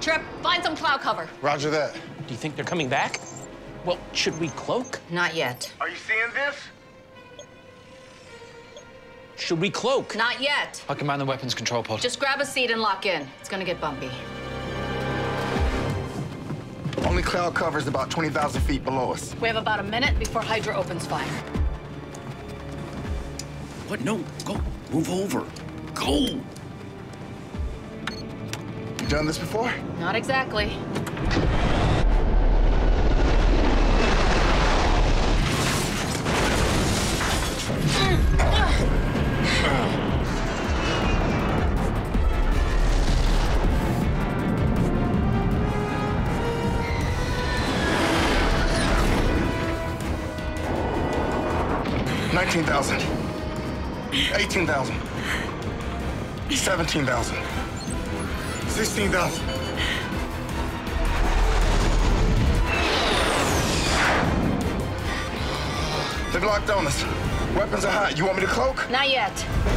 Trip, find some cloud cover. Roger that. Do you think they're coming back? Well, should we cloak? Not yet. Are you seeing this? Should we cloak? Not yet. I command the weapons control pod. Just grab a seat and lock in. It's gonna get bumpy. Only cloud cover is about 20,000 feet below us. We have about a minute before Hydra opens fire. What? No, go. Move over. Go! You done this before? Not exactly. $19,000. $18,000. $17,000. $16,000. They've locked on us. Weapons are hot. You want me to cloak? Not yet.